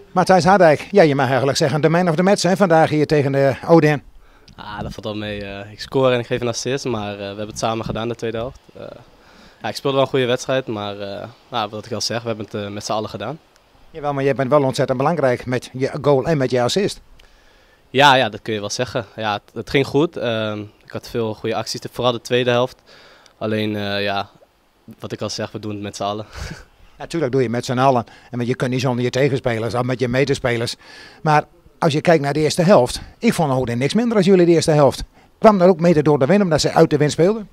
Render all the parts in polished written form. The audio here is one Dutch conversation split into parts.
Matthijs Hardijk, ja, je mag eigenlijk zeggen de man of the match hè, vandaag hier tegen de Odin. Ah, dat valt wel mee. Ik score en ik geef een assist, maar we hebben het samen gedaan de tweede helft. Ja, ik speelde wel een goede wedstrijd, maar wat ik al zeg, we hebben het met z'n allen gedaan. Jawel, maar je bent wel ontzettend belangrijk met je goal en met je assist. Ja, dat kun je wel zeggen. Ja, het ging goed. Ik had veel goede acties, vooral de tweede helft. Alleen, wat ik al zeg, we doen het met z'n allen. Natuurlijk doe je met z'n allen. En je kunt niet zonder je tegenspelers of met je medespelers. Maar als je kijkt naar de eerste helft, ik vond Odin niks minder als jullie de eerste helft. Kwam dat ook mede door de wind, omdat ze uit de wind speelden?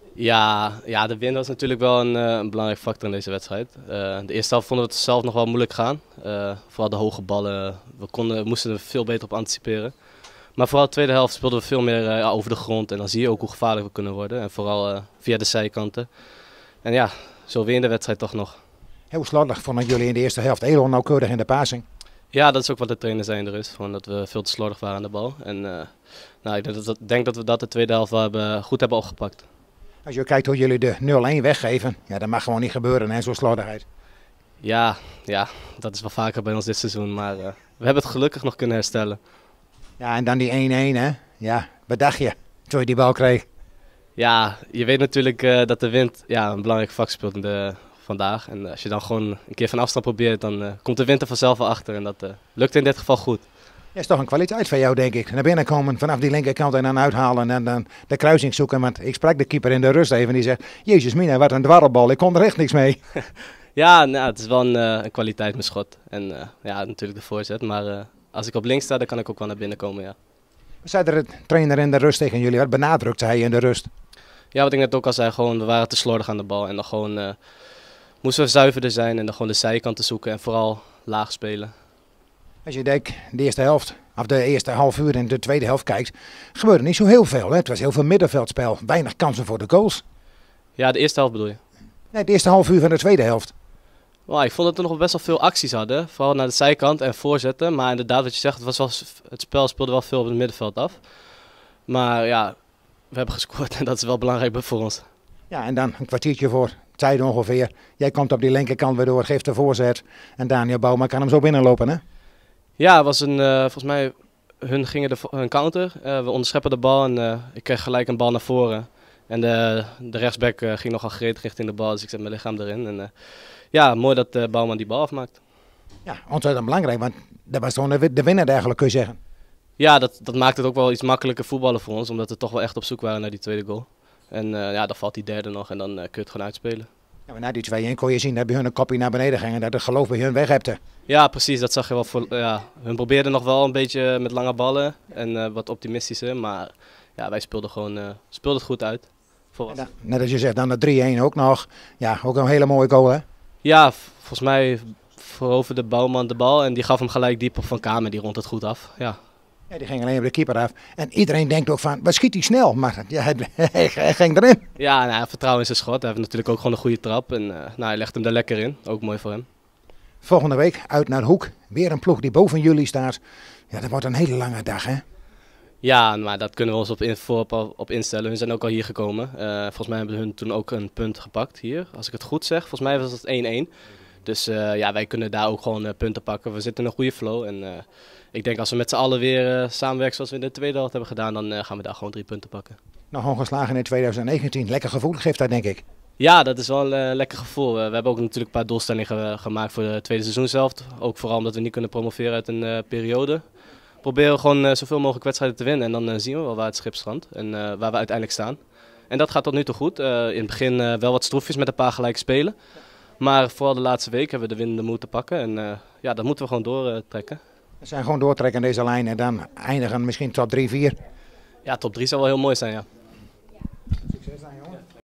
Ja, de wind was natuurlijk wel een belangrijk factor in deze wedstrijd. De eerste helft vonden we het zelf nog wel moeilijk gaan. Vooral de hoge ballen, we moesten er veel beter op anticiperen. Maar vooral de tweede helft speelden we veel meer over de grond. En dan zie je ook hoe gevaarlijk we kunnen worden. En vooral via de zijkanten. En ja, zo weer in de wedstrijd toch nog. Heel slordig vonden jullie in de eerste helft. Heel onnauwkeurig in de passing. Ja, dat is ook wat de trainer zei in de rust. Gewoon dat we veel te slordig waren aan de bal. En ik denk dat we dat de tweede helft wel goed hebben opgepakt. Als je kijkt hoe jullie de 0-1 weggeven, ja, dat mag gewoon niet gebeuren, hè, zo'n slordigheid. Ja, dat is wel vaker bij ons dit seizoen. Maar we hebben het gelukkig nog kunnen herstellen. Ja, en dan die 1-1, hè. Ja, wat dacht je toen je die bal kreeg? Ja, je weet natuurlijk dat de wind een belangrijke factor speelt vandaag. En als je dan gewoon een keer van afstand probeert, dan komt de wind er vanzelf wel achter. En dat lukt in dit geval goed. Ja, is toch een kwaliteit van jou, denk ik. Naar binnen komen, vanaf die linkerkant en dan uithalen en dan de kruising zoeken. Want ik sprak de keeper in de rust even en die zegt, Jezus mina, wat een dwarrelbal, ik kon er echt niks mee. Ja, het is wel een kwaliteit, mijn schot. En natuurlijk de voorzet. Maar als ik op links sta, dan kan ik ook wel naar binnen komen, ja. Wat zei de trainer in de rust tegen jullie? Wat benadrukte hij in de rust? Ja, wat ik net ook al zei, gewoon, we waren te slordig aan de bal. En dan gewoon moesten we zuiverder zijn en dan gewoon de zijkanten zoeken en vooral laag spelen. Als je de eerste helft, of de eerste half uur en de tweede helft kijkt, gebeurde niet zo heel veel. Hè? Het was heel veel middenveldspel, weinig kansen voor de goals. Ja, de eerste helft bedoel je? Nee, de eerste half uur van de tweede helft. Well, ik vond dat we nog best wel veel acties hadden, vooral naar de zijkant en voorzetten. Maar inderdaad, wat je zegt, het spel speelde wel veel op het middenveld af. Maar ja, we hebben gescoord en dat is wel belangrijk voor ons. Ja, en dan een kwartiertje voor tijd ongeveer. Jij komt op die linkerkant weer door, geeft de voorzet. En Daniel Bouwman kan hem zo binnenlopen, hè? Ja, het was volgens mij, hun gingen hun counter. We onderscheppen de bal en ik kreeg gelijk een bal naar voren. En de rechtsback ging nogal gretig richting de bal, dus ik zet mijn lichaam erin. En mooi dat Bouwman die bal afmaakt. Ja, ontzettend belangrijk, want dat was gewoon de winnaar eigenlijk, kun je zeggen. Ja, dat maakt het ook wel iets makkelijker voetballen voor ons, omdat we toch wel echt op zoek waren naar die tweede goal. En dan valt die derde nog en dan kun je het gewoon uitspelen. Ja, maar na die 2-1 kon je zien dat bij hun een kopje naar beneden ging en dat het geloof bij hun weg hebt. Ja, precies, dat zag je wel. Hun probeerden nog wel een beetje met lange ballen en wat optimistischer, maar ja, wij speelden het goed uit. Ja, net als je zegt, dan de 3-1 ook nog. Ja, ook een hele mooie goal, hè? Ja, volgens mij veroverde Bouwman de bal en die gaf hem gelijk diep op Van Kamer, die rond het goed af. Ja. Ja, die ging alleen op de keeper af. En iedereen denkt ook van, wat schiet hij snel? Maar ja, hij ging erin. Ja, vertrouwen in zijn schot. Hij heeft natuurlijk ook gewoon een goede trap en hij legt hem er lekker in. Ook mooi voor hem. Volgende week uit naar Hoek. Weer een ploeg die boven jullie staat. Ja, dat wordt een hele lange dag, hè? Ja, maar dat kunnen we ons op instellen. Hun zijn ook al hier gekomen. Volgens mij hebben hun toen ook een punt gepakt hier. Als ik het goed zeg, volgens mij was het 1-1. Dus wij kunnen daar ook gewoon punten pakken. We zitten in een goede flow. En ik denk als we met z'n allen weer samenwerken zoals we in de tweede helft hebben gedaan, dan gaan we daar gewoon 3 punten pakken. Nog ongeslagen in 2019. Lekker gevoel geeft dat, denk ik. Ja, dat is wel een lekker gevoel. We hebben ook natuurlijk een paar doelstellingen gemaakt voor de tweede seizoen zelf. Ook vooral omdat we niet kunnen promoveren uit een periode. Proberen we gewoon zoveel mogelijk wedstrijden te winnen en dan zien we wel waar het schip strandt en waar we uiteindelijk staan. En dat gaat tot nu toe goed. In het begin wel wat stroefjes met een paar gelijke spelen. Maar vooral de laatste week hebben we de winnende moed te pakken en dat moeten we gewoon doortrekken. We zijn gewoon doortrekken deze lijn en dan eindigen misschien top 3-4. Ja, top 3 zou wel heel mooi zijn, ja.